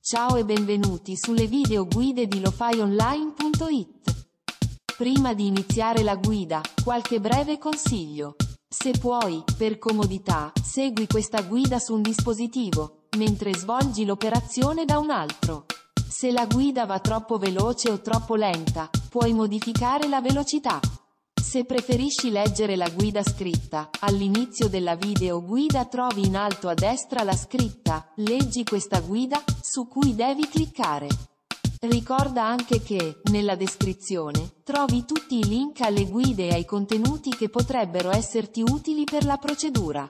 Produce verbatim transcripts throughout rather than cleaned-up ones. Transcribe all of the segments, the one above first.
Ciao e benvenuti sulle video guide di lofyonline punto it. Prima di iniziare la guida, qualche breve consiglio. Se puoi, per comodità, segui questa guida su un dispositivo, mentre svolgi l'operazione da un altro. Se la guida va troppo veloce o troppo lenta, puoi modificare la velocità. Se preferisci leggere la guida scritta, all'inizio della video guida trovi in alto a destra la scritta "Leggi questa guida", su cui devi cliccare. Ricorda anche che, nella descrizione, trovi tutti i link alle guide e ai contenuti che potrebbero esserti utili per la procedura.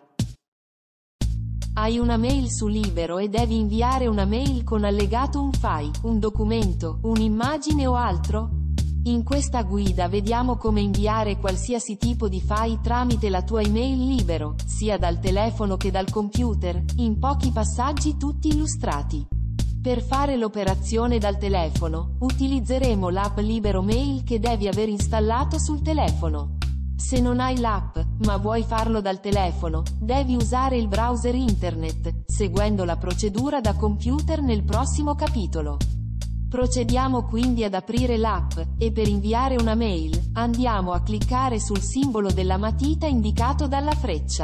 Hai una mail su Libero e devi inviare una mail con allegato un file, un documento, un'immagine o altro? In questa guida vediamo come inviare qualsiasi tipo di file tramite la tua email Libero, sia dal telefono che dal computer, in pochi passaggi tutti illustrati. Per fare l'operazione dal telefono, utilizzeremo l'app Libero Mail che devi aver installato sul telefono. Se non hai l'app, ma vuoi farlo dal telefono, devi usare il browser internet, seguendo la procedura da computer nel prossimo capitolo. Procediamo quindi ad aprire l'app, e per inviare una mail, andiamo a cliccare sul simbolo della matita indicato dalla freccia.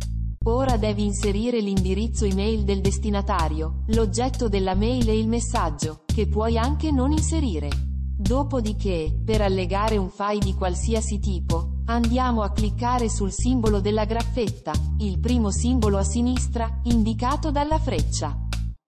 Ora devi inserire l'indirizzo email del destinatario, l'oggetto della mail e il messaggio, che puoi anche non inserire. Dopodiché, per allegare un file di qualsiasi tipo, andiamo a cliccare sul simbolo della graffetta, il primo simbolo a sinistra, indicato dalla freccia.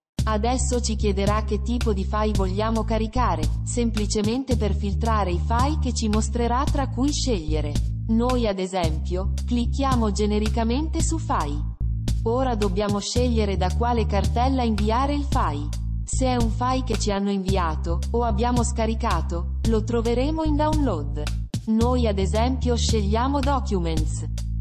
Adesso ci chiederà che tipo di file vogliamo caricare, semplicemente per filtrare i file che ci mostrerà tra cui scegliere. Noi ad esempio, clicchiamo genericamente su File. Ora dobbiamo scegliere da quale cartella inviare il file. Se è un file che ci hanno inviato, o abbiamo scaricato, lo troveremo in Download. Noi ad esempio scegliamo Documents.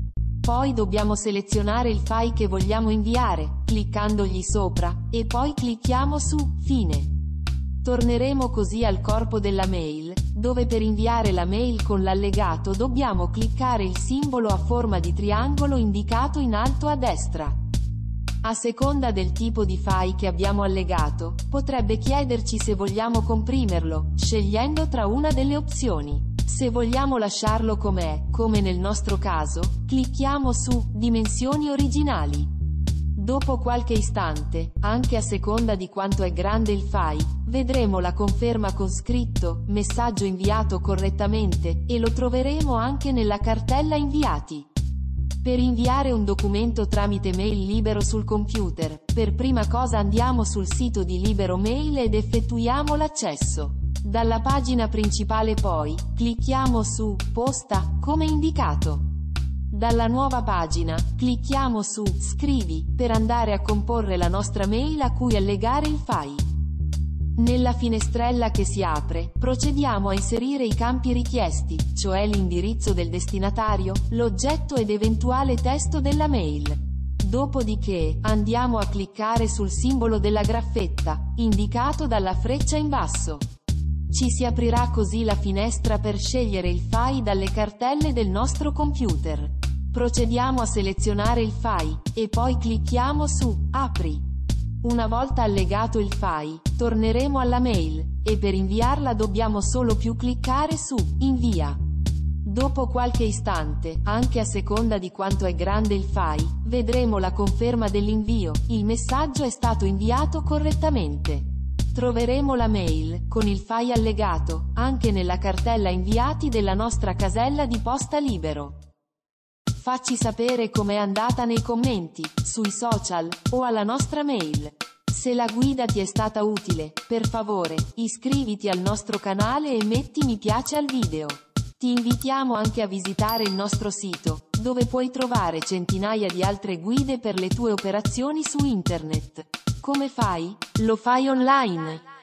Poi dobbiamo selezionare il file che vogliamo inviare, cliccandogli sopra, e poi clicchiamo su Fine. Torneremo così al corpo della mail, dove per inviare la mail con l'allegato dobbiamo cliccare il simbolo a forma di triangolo indicato in alto a destra. A seconda del tipo di file che abbiamo allegato, potrebbe chiederci se vogliamo comprimerlo, scegliendo tra una delle opzioni. Se vogliamo lasciarlo com'è, come nel nostro caso, clicchiamo su Dimensioni originali. Dopo qualche istante, anche a seconda di quanto è grande il file, vedremo la conferma con scritto "Messaggio inviato correttamente" e lo troveremo anche nella cartella Inviati. Per inviare un documento tramite mail Libero sul computer, per prima cosa andiamo sul sito di Libero Mail ed effettuiamo l'accesso. Dalla pagina principale poi, clicchiamo su Posta, come indicato. Dalla nuova pagina, clicchiamo su Scrivi, per andare a comporre la nostra mail a cui allegare il file. Nella finestrella che si apre, procediamo a inserire i campi richiesti, cioè l'indirizzo del destinatario, l'oggetto ed eventuale testo della mail. Dopodiché, andiamo a cliccare sul simbolo della graffetta, indicato dalla freccia in basso. Ci si aprirà così la finestra per scegliere il file dalle cartelle del nostro computer. Procediamo a selezionare il file, e poi clicchiamo su Apri. Una volta allegato il file, torneremo alla mail, e per inviarla dobbiamo solo più cliccare su Invia. Dopo qualche istante, anche a seconda di quanto è grande il file, vedremo la conferma dell'invio, il messaggio è stato inviato correttamente. Troveremo la mail, con il file allegato, anche nella cartella Inviati della nostra casella di posta Libero. Facci sapere com'è andata nei commenti, sui social, o alla nostra mail. Se la guida ti è stata utile, per favore, iscriviti al nostro canale e metti mi piace al video. Ti invitiamo anche a visitare il nostro sito, dove puoi trovare centinaia di altre guide per le tue operazioni su internet. Come fai? Lo fai online.